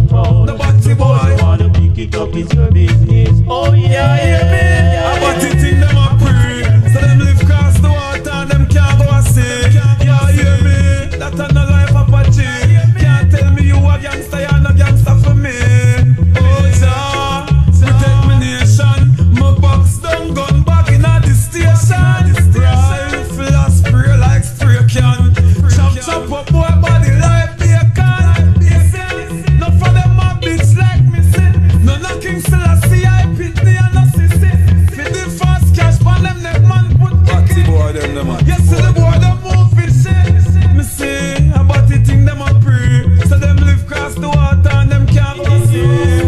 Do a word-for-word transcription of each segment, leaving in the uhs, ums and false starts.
phone. The batty boy. Suppose you wanna pick it up, it's your business. Oh yeah, hear me? I but it think them a pray. So them live cross the water and them can't go and see. Yeah, hear me? That a no life Apache. Can't tell me you a gangster, you no gangster for me. Oh Jah, protect me nation. My box down, gun back in a the station. Rifle a spray like spray can. Chop chop up boy body like bacon. No for them a bitch like me say. No knocking still I see I pit me and no sissy. Fit the fast cash pan them neck man put batty boy them them man. Yes, see the boy them move it shit. Me say about the thing them a pray. So them live cross the water and them can't go see.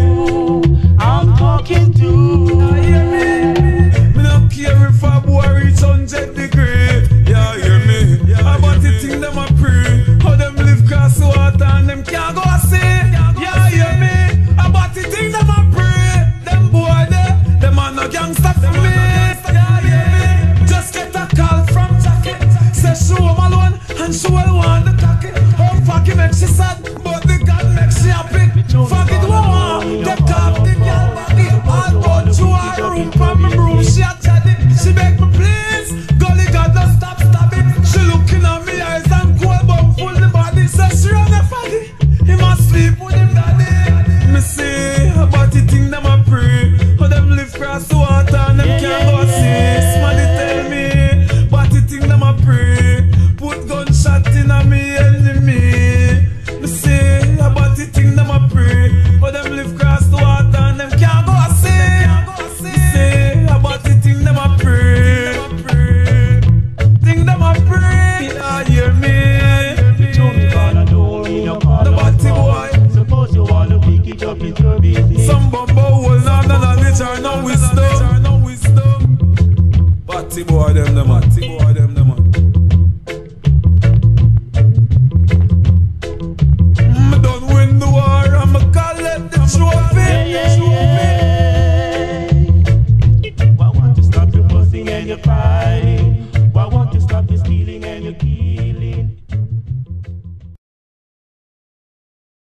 I'm talking to. Hear me? Me no care if a boy reach hundred degree. Yeah, hear me? About the thing them a pray. How them live cross the water and them can't go see. Yeah, hear me? About the thing them a pray. Them boy there, them a no gangster for me. Yeah, hear me? Just get a call from Jackie. Say she home alone and she will want the cocky. Oh fuck it make she sad, but the God make she happy. Fuck it woman, take off the girl body. All go to her room, from my room she a chatty. She beg me please, golly God don't stop stabbing. She looking at me eyes and cold bum full the body. So she run a faggy, he must sleep with him daddy. Me say about the thing them a pray. How them live cross the water and them can't go see. Somebody tell me, but the thing them a pray. Put gunshot in a me enemy. Me say about the thing them a pray. How them live cross the water and them can't go see. Me say about the thing them a pray. Thing them a pray. Yeah, hear me? Show me gonna do in your car. The batty boy. Suppose you wanna pick it up, it's your business. Some bumbo hole and no knowledge or no wisdom. Batty boy them, them batty boy them.